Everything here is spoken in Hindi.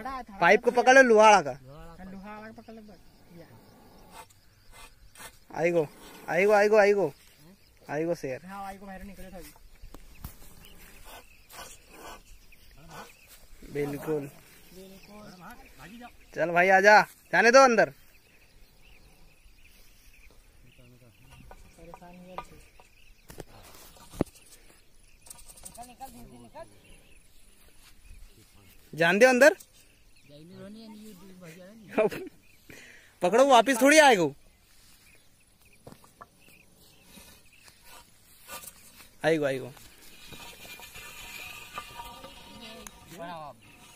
पाइप को पकड़ लो, लुहाड़ा का पकड़ लो। आईगो आईगो आईगो आईगो आईगो शेर। हाँ आईगो बाहर निकले था। बिल्कुल चल भाई आजा, जाने दो अंदर। जान दे अंदर। पकड़ो वापिस थोड़ी आएगा। आएगो आएगो।